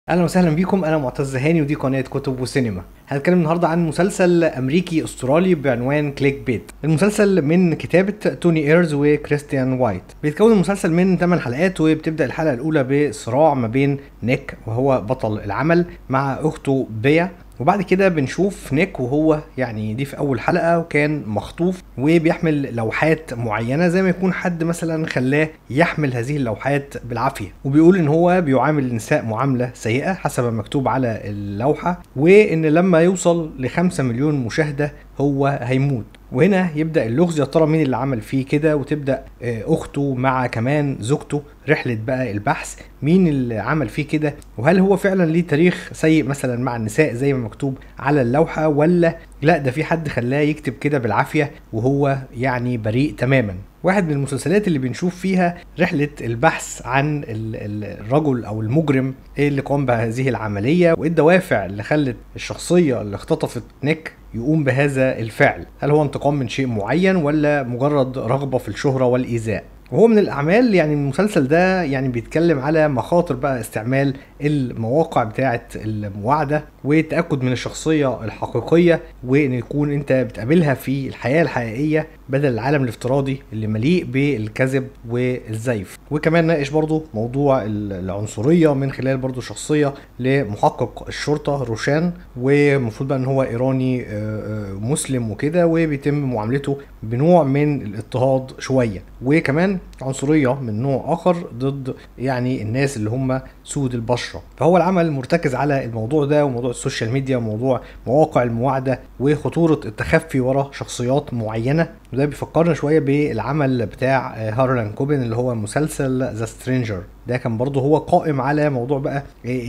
اهلا وسهلا بيكم. انا معتز هاني ودي قناه كتب وسينما. هنتكلم النهارده عن مسلسل امريكي استرالي بعنوان كليك بيت. المسلسل من كتابه توني ايرز وكريستيان وايت. بيتكون المسلسل من 8 حلقات، وبتبدا الحلقه الاولى بصراع ما بين نيك وهو بطل العمل مع اخته بيا. وبعد كده بنشوف نيك وهو يعني دي في اول حلقه وكان مخطوف وبيحمل لوحات معينه، زي ما يكون حد مثلا خلاه يحمل هذه اللوحات بالعافيه، وبيقول ان هو بيعامل النساء معامله سيئه حسب ما مكتوب على اللوحه، وان لما يوصل ل5 مليون مشاهده هو هيموت. وهنا يبدا اللغز، يا ترى مين اللي عمل فيه كده؟ وتبدا اخته مع كمان زوجته رحله بقى البحث مين اللي عمل فيه كده، وهل هو فعلا ليه تاريخ سيء مثلا مع النساء زي ما مكتوب على اللوحه، ولا لا ده في حد خلاه يكتب كده بالعافيه وهو يعني بريء تماما. واحد من المسلسلات اللي بنشوف فيها رحلة البحث عن الرجل أو المجرم اللي قام بهذه العملية، وإيه الدوافع اللي خلت الشخصية اللي اختطفت نيك يقوم بهذا الفعل. هل هو انتقام من شيء معين ولا مجرد رغبة في الشهرة والإيذاء؟ وهو من الأعمال يعني المسلسل ده يعني بيتكلم على مخاطر بقى استعمال المواقع بتاعة المواعدة والتأكد من الشخصية الحقيقية، وإن يكون أنت بتقابلها في الحياة الحقيقية بدل العالم الافتراضي اللي مليء بالكذب والزيف. وكمان ناقش برضو موضوع العنصرية من خلال برضو شخصية لمحقق الشرطة روشان، ومفروض بقى ان هو ايراني مسلم وكده، وبيتم معاملته بنوع من الاضطهاد شوية، وكمان عنصرية من نوع اخر ضد يعني الناس اللي هم سود البشرة. فهو العمل مرتكز على الموضوع ده وموضوع السوشيال ميديا وموضوع مواقع المواعدة وخطورة التخفي ورا شخصيات معينة. وده بيفكرنا شوية بالعمل بتاع هارلان كوبن اللي هو مسلسل ذا سترينجر. ده كان برضه هو قائم على موضوع بقى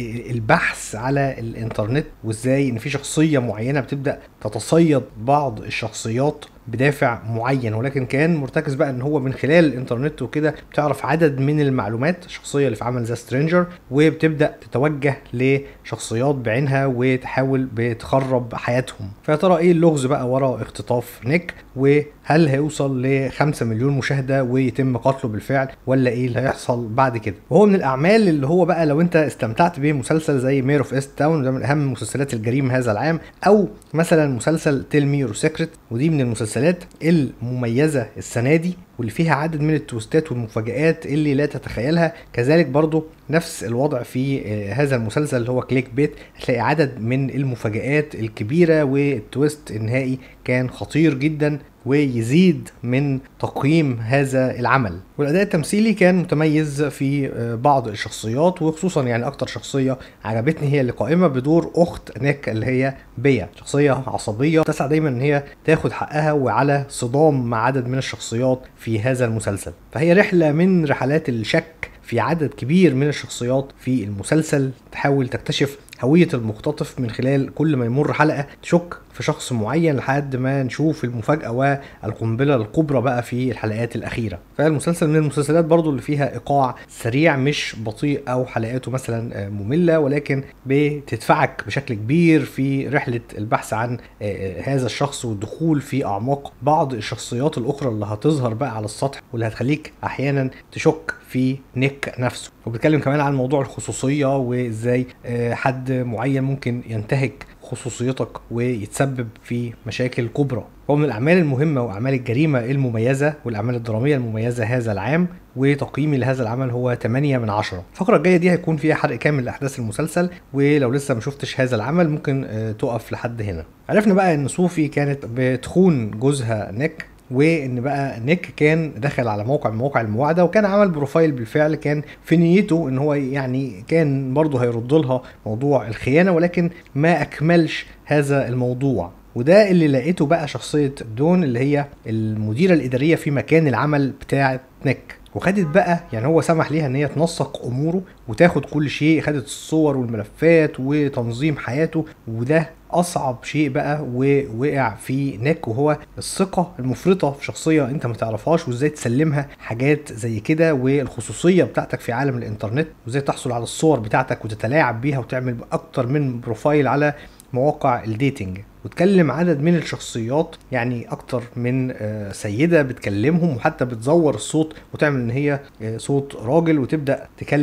البحث على الانترنت، وازاي ان في شخصية معينة بتبدأ تتصيد بعض الشخصيات بدافع معين، ولكن كان مرتكز بقى ان هو من خلال الانترنت وكده بتعرف عدد من المعلومات الشخصية اللي في عمل ذا سترينجر، وبتبدأ تتوجه لشخصيات بعينها وتحاول بتخرب حياتهم. فيا ترى ايه اللغز بقى ورا اختطاف نيك؟ وهل هيوصل ل5 مليون مشاهدة ويتم قتله بالفعل، ولا ايه اللي هيحصل بعد كده؟ وهو من الاعمال اللي هو بقى لو انت استمتعت بمسلسل زي مير اوف ايست تاون، ده من اهم مسلسلات الجريمة هذا العام، او مثلا مسلسل تيل مي يور سيكريت، ودي من المسلسلات المميزة السنة دي واللي فيها عدد من التويستات والمفاجآت اللي لا تتخيلها. كذلك برضو نفس الوضع في هذا المسلسل اللي هو كليك بيت، هتلاقي عدد من المفاجآت الكبيرة، والتويست النهائي كان خطير جدا ويزيد من تقييم هذا العمل. والاداء التمثيلي كان متميز في بعض الشخصيات، وخصوصا يعني اكتر شخصيه عجبتني هي اللي قائمه بدور اخت نيك اللي هي بيا، شخصيه عصبيه تسعى دايما ان هي تاخد حقها وعلى صدام مع عدد من الشخصيات في هذا المسلسل. فهي رحله من رحلات الشك في عدد كبير من الشخصيات في المسلسل، تحاول تكتشف هوية المختطف من خلال كل ما يمر حلقة تشك في شخص معين لحد ما نشوف المفاجأة والقنبلة الكبرى بقى في الحلقات الأخيرة. فالمسلسل من المسلسلات برضو اللي فيها إيقاع سريع مش بطيء أو حلقاته مثلا مملة، ولكن بتدفعك بشكل كبير في رحلة البحث عن هذا الشخص والدخول في أعماق بعض الشخصيات الأخرى اللي هتظهر بقى على السطح، واللي هتخليك أحيانا تشك في نيك نفسه. وبتكلم كمان عن موضوع الخصوصية وإزاي حد معين ممكن ينتهك خصوصيتك ويتسبب في مشاكل كبرى. هو من الأعمال المهمة وأعمال الجريمة المميزة والأعمال الدرامية المميزة هذا العام، وتقييمي لهذا العمل هو 8 من 10. الفقرة الجاية دي هيكون فيها حرق كامل لأحداث المسلسل، ولو لسه ما شفتش هذا العمل ممكن تقف لحد هنا. عرفنا بقى إن صوفي كانت بتخون جوزها نيك، وان بقى نيك كان دخل على موقع من مواقع المواعده وكان عمل بروفايل بالفعل، كان في نيته ان هو يعني كان برضه هيرد لها موضوع الخيانه، ولكن ما اكملش هذا الموضوع. وده اللي لقيته بقى شخصيه دون اللي هي المديره الاداريه في مكان العمل بتاع نيك، وخدت بقى يعني هو سمح ليها ان هي تنسق اموره وتاخد كل شيء، خدت الصور والملفات وتنظيم حياته. وده اصعب شيء بقى ووقع في نيك، وهو الثقه المفرطه في شخصيه انت ما تعرفهاش، وازاي تسلمها حاجات زي كده والخصوصيه بتاعتك في عالم الانترنت، وازاي تحصل على الصور بتاعتك وتتلاعب بيها وتعمل اكتر من بروفايل على مواقع الديتنج. وتكلم عدد من الشخصيات، يعني اكتر من سيدة بتكلمهم، وحتى بتزور الصوت وتعمل ان هي صوت راجل وتبدأ تكلم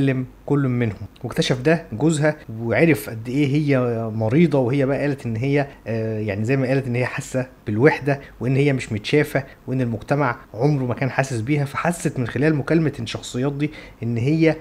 كل منهم، واكتشف ده جوزها وعرف قد ايه هي مريضه. وهي بقى قالت ان هي يعني زي ما قالت ان هي حاسه بالوحده وان هي مش متشافه وان المجتمع عمره ما كان حاسس بيها. فحست من خلال مكالمه الشخصيات دي ان هي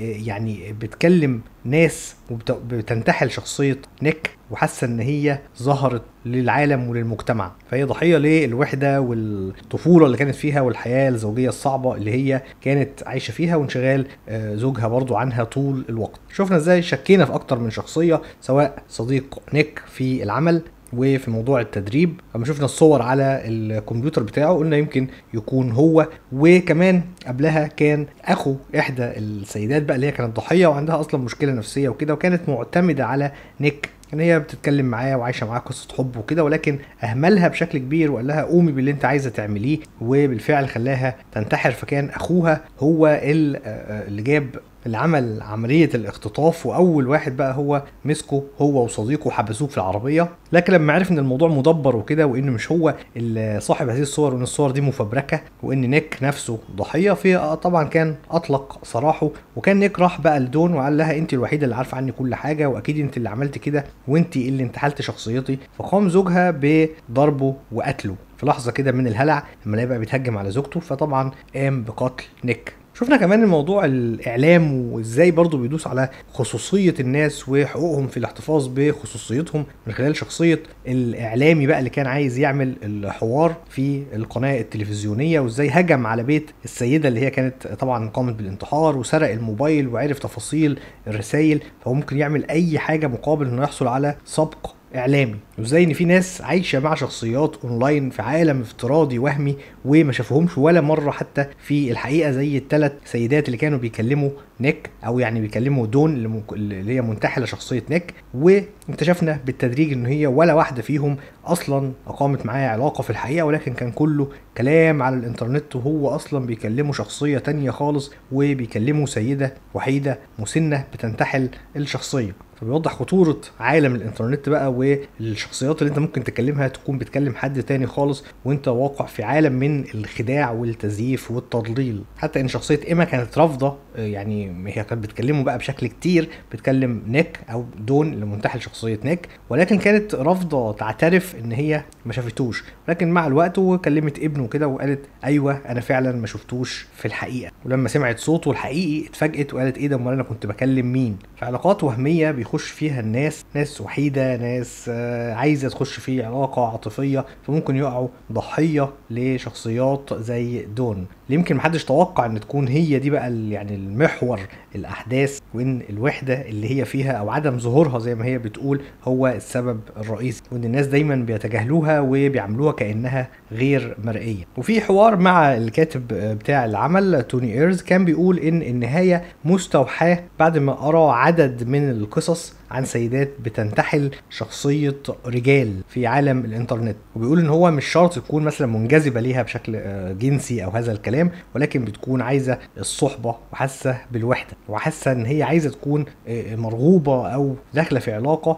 يعني بتكلم ناس وبتنتحل شخصيه نيك، وحاسه ان هي ظهرت للعالم وللمجتمع. فهي ضحيه للوحده والطفوله اللي كانت فيها والحياه الزوجيه الصعبه اللي هي كانت عايشه فيها، وانشغال زوجها برضو عنها طول الوقت. شفنا ازاي شكينا في اكتر من شخصيه، سواء صديق نيك في العمل وفي موضوع التدريب. لما شفنا الصور على الكمبيوتر بتاعه قلنا يمكن يكون هو. وكمان قبلها كان اخو احدى السيدات بقى اللي هي كانت ضحيه وعندها اصلا مشكله نفسيه وكده، وكانت معتمده على نيك ان هي بتتكلم معاه وعايشه معاه قصه حب وكده، ولكن اهملها بشكل كبير وقال لها قومي باللي انت عايزه تعمليه، وبالفعل خلاها تنتحر. فكان اخوها هو اللي جاب اللي عمل عملية الاختطاف، وأول واحد بقى هو مسكه هو وصديقه وحبسوه في العربية. لكن لما عرف إن الموضوع مدبر وكده وإنه مش هو صاحب هذه الصور وإن الصور دي مفبركة وإن نيك نفسه ضحية، في طبعا كان أطلق سراحه. وكان نيك راح بقى لدون وقال لها أنت الوحيدة اللي عارفة عني كل حاجة، وأكيد أنت اللي عملت كده وأنت اللي انتحلت شخصيتي. فقام زوجها بضربه وقتله في لحظة كده من الهلع لما لقى بقى بيتهجم على زوجته، فطبعا قام بقتل نيك. شفنا كمان الموضوع الاعلام وازاي برضو بيدوس على خصوصية الناس وحقوقهم في الاحتفاظ بخصوصيتهم من خلال شخصية الاعلامي بقى اللي كان عايز يعمل الحوار في القناة التلفزيونية، وازاي هجم على بيت السيدة اللي هي كانت طبعا قامت بالانتحار وسرق الموبايل وعرف تفاصيل الرسائل. فهو ممكن يعمل اي حاجة مقابل انه يحصل على سبق اعلامي. وازاي ان في ناس عايشه مع شخصيات اونلاين في عالم افتراضي وهمي وما شافوهمش ولا مره حتى في الحقيقه، زي الثلاث سيدات اللي كانوا بيكلموا نيك او يعني بيكلموا دون اللي هي منتحله شخصيه نيك. واكتشفنا بالتدريج ان هي ولا واحده فيهم اصلا اقامت معاه علاقه في الحقيقه، ولكن كان كله كلام على الانترنت، وهو اصلا بيكلموا شخصيه تانية خالص وبيكلموا سيده وحيده مسنه بتنتحل الشخصيه. فبيوضح خطورة عالم الانترنت بقى، والشخصيات اللي انت ممكن تكلمها تكون بتكلم حد تاني خالص وانت واقع في عالم من الخداع والتزييف والتضليل. حتى ان شخصية ايما كانت رافضة، يعني هي كانت بتكلمه بقى بشكل كتير، بتكلم نيك او دون اللي منتحل شخصية نيك، ولكن كانت رافضة تعترف ان هي ما شافتوش. لكن مع الوقت وكلمت ابنه كده وقالت ايوه انا فعلا ما شفتوش في الحقيقة. ولما سمعت صوته الحقيقي اتفاجئت وقالت ايه ده، امال انا كنت بكلم مين؟ في علاقات وهمية بيخش فيها الناس، ناس وحيدة، ناس عايزة تخش في علاقة عاطفية، فممكن يقعوا ضحية لشخصيات زي دون اللي يمكن محدش توقع ان تكون هي دي بقى يعني المحور الاحداث، وان الوحدة اللي هي فيها او عدم ظهورها زي ما هي بتقول هو السبب الرئيسي، وان الناس دايما بيتجاهلوها وبيعملوها كأنها غير مرئية. وفي حوار مع الكاتب بتاع العمل توني ايرز كان بيقول ان النهاية مستوحاة بعد ما قرأ عدد من القصص عن سيدات بتنتحل شخصية رجال في عالم الانترنت، وبيقول ان هو مش شرط تكون مثلا منجذبة ليها بشكل جنسي او هذا الكلام، ولكن بتكون عايزة الصحبة وحاسة بالوحدة وحاسة ان هي عايزة تكون مرغوبة او داخلة في علاقة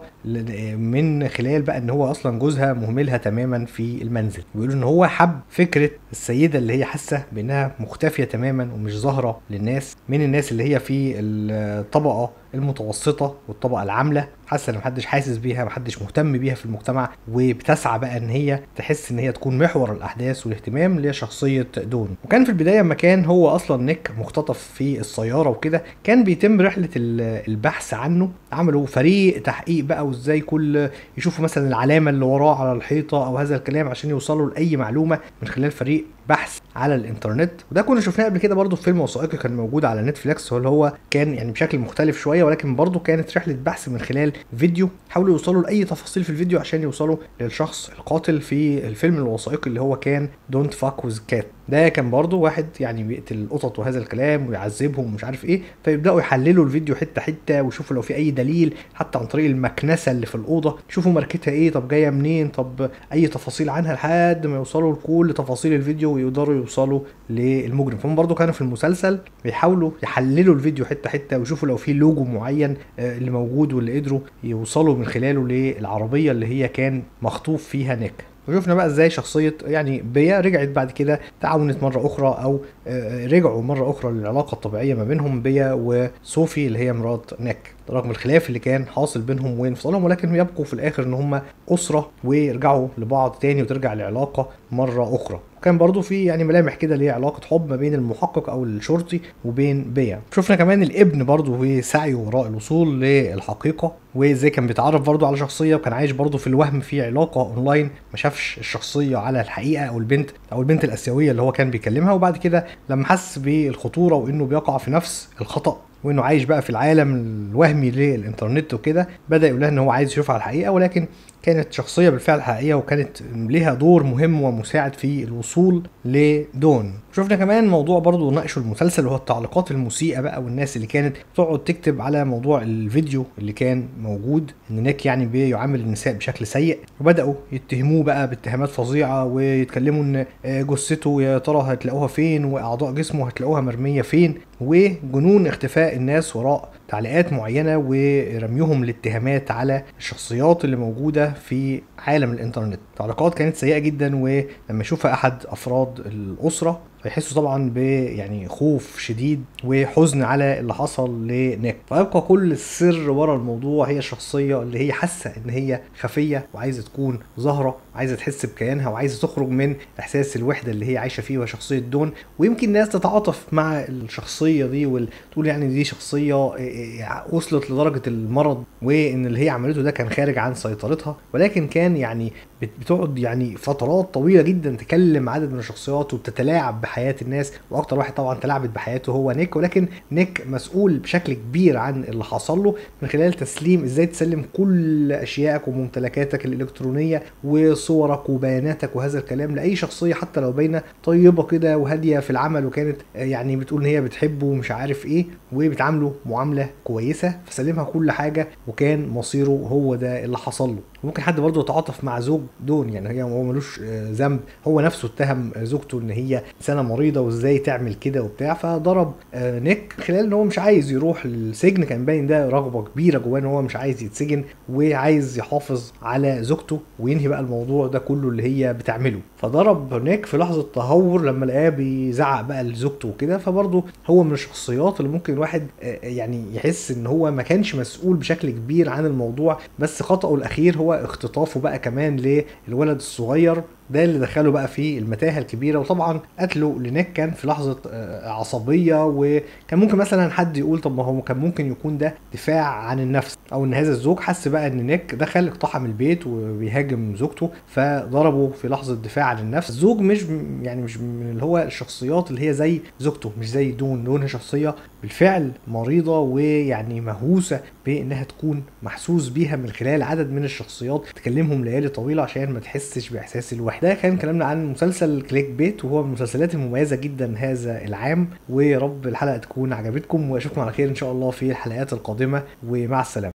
من خلال بقى ان هو اصلا جوزها مهملها تماما في المنزل. بيقول ان هو حب فكرة السيدة اللي هي حاسة بانها مختفية تماما ومش ظاهرة للناس، من الناس اللي هي في الطبقة المتوسطة والطبقة العاملة، حاسة ان محدش حاسس بيها، محدش مهتم بيها في المجتمع، وبتسعى بقى ان هي تحس ان هي تكون محور الاحداث والاهتمام لشخصية دون. وكان في البداية لما كان هو اصلا نيك مختطف في السيارة وكده، كان بيتم رحلة البحث عنه، عملوا فريق تحقيق بقى وازاي كل يشوفوا مثلا العلامة اللي وراه على الحيطة او هذا الكلام عشان يوصلوا لأي معلومة من خلال فريق بحث على الانترنت. وده كنا شفناه قبل كده برضو في فيلم وثائقي كان موجود على نتفليكس، اللي هو كان يعني بشكل مختلف شويه، ولكن برضو كانت رحله بحث من خلال فيديو، حاولوا يوصلوا لاي تفاصيل في الفيديو عشان يوصلوا للشخص القاتل في الفيلم الوثائقي اللي هو كان دونت فاك ويز كات. ده كان برضو واحد يعني بيقتل القطط وهذا الكلام ويعذبهم ومش عارف ايه، فيبداوا يحللوا الفيديو حته حته ويشوفوا لو في اي دليل حتى عن طريق المكنسه اللي في الاوضه، يشوفوا ماركتها ايه، طب جايه منين، طب اي تفاصيل عنها، لحد ما يوصلوا لكل تفاصيل الفيديو ويقدروا يوصلوا للمجرم. فهم برضو كانوا في المسلسل بيحاولوا يحللوا الفيديو حته حته ويشوفوا لو في لوجو معين اللي موجود، واللي قدروا يوصلوا من خلاله للعربيه اللي هي كان مخطوف فيها نيك. وشفنا بقى ازاي شخصيه يعني بيا رجعت بعد كده تعاونت مره اخرى، او رجعوا مره اخرى للعلاقه الطبيعيه ما بينهم، بيا وصوفي اللي هي مرات نيك، رغم الخلاف اللي كان حاصل بينهم وانفصالهم، ولكن يبقوا في الاخر ان هم اسره ويرجعوا لبعض تاني وترجع العلاقه مره اخرى. كان برضو في يعني ملامح كده ليه علاقه حب ما بين المحقق او الشرطي وبين بيا. شفنا كمان الابن برضو وسعيه وراء الوصول للحقيقه، وازاي كان بيتعرف برضو على شخصيه وكان عايش برضو في الوهم في علاقه اونلاين، ما شافش الشخصيه على الحقيقه او البنت الاسيويه اللي هو كان بيكلمها. وبعد كده لما حس بالخطوره وانه بيقع في نفس الخطا وانه عايش بقى في العالم الوهمي للانترنت وكده، بدا يقول لها ان هو عايز يشوفها على الحقيقه، ولكن كانت شخصيه بالفعل حقيقيه وكانت ليها دور مهم ومساعد في الوصول لدون. شفنا كمان موضوع برضو ناقشه المسلسل وهو التعليقات المسيئه بقى، والناس اللي كانت بتقعد تكتب على موضوع الفيديو اللي كان موجود ان نيك يعني بيعامل النساء بشكل سيء، وبداوا يتهموه بقى باتهامات فظيعه ويتكلموا ان جثته يا ترى هتلاقوها فين واعضاء جسمه هتلاقوها مرميه فين، وجنون اختفاء الناس وراء تعليقات معينه ورميهم الاتهامات على الشخصيات اللي موجوده في عالم الانترنت. تعليقات كانت سيئه جدا، ولما يشوفها احد افراد الاسره فيحسوا طبعا يعني خوف شديد وحزن على اللي حصل لنيك. فيبقى كل السر ورا الموضوع هي الشخصيه اللي هي حاسه ان هي خفيه وعايزه تكون ظاهره، عايزه تحس بكيانها وعايزه تخرج من احساس الوحده اللي هي عايشه فيه، وشخصيه دون. ويمكن ناس تتعاطف مع الشخصيه دي وتقول يعني دي شخصيه وصلت لدرجه المرض وان اللي هي عملته ده كان خارج عن سيطرتها، ولكن كان يعني بتقعد يعني فترات طويله جدا تكلم عدد من الشخصيات وبتتلاعب بحياه الناس. واكتر واحد طبعا تلاعبت بحياته هو نيك، ولكن نيك مسؤول بشكل كبير عن اللي حصل له من خلال تسليم ازاي تسلم كل اشيائك وممتلكاتك الالكترونيه وصورك وبياناتك وهذا الكلام لاي شخصيه حتى لو باينه طيبه كده وهاديه في العمل، وكانت يعني بتقول ان هي بتحبه ومش عارف ايه وبتعامله معامله كويسه، فسلمها كل حاجه وكان مصيره هو ده اللي حصل له. وممكن حد برضه يتعاطف مع زوج دون، يعني هو ملوش ذنب، هو نفسه اتهم زوجته ان هي انسانه مريضه وازاي تعمل كده وبتاع، فضرب نيك خلال ان هو مش عايز يروح السجن. كان باين ده رغبه كبيره جواه ان هو مش عايز يتسجن وعايز يحافظ على زوجته وينهي بقى الموضوع ده كله اللي هي بتعمله. فضرب نيك في لحظه تهور لما لقاه بيزعق بقى لزوجته وكده. فبرضه هو من الشخصيات اللي ممكن الواحد يعني يحس ان هو ما كانش مسؤول بشكل كبير عن الموضوع، بس خطأه الاخير هو اختطافه بقى كمان للولد الصغير ده اللي دخله بقى في المتاهه الكبيره. وطبعا قتله لنيك كان في لحظه عصبيه، وكان ممكن مثلا حد يقول طب ما هو كان ممكن يكون ده دفاع عن النفس، او ان هذا الزوج حس بقى ان نيك دخل اقتحم البيت وبيهاجم زوجته فضربه في لحظه دفاع عن النفس. الزوج مش من اللي هو الشخصيات اللي هي زي زوجته، مش زي دون هي شخصيه بالفعل مريضه ويعني مهووسه بانها تكون محسوس بيها من خلال عدد من الشخصيات تكلمهم ليالي طويله عشان ما تحسش باحساس الوحده. ده كان كلامنا عن مسلسل كليك بيت، وهو من المسلسلات المميزه جدا هذا العام، ويا رب الحلقه تكون عجبتكم، واشوفكم على خير ان شاء الله في الحلقات القادمه، ومع السلامه.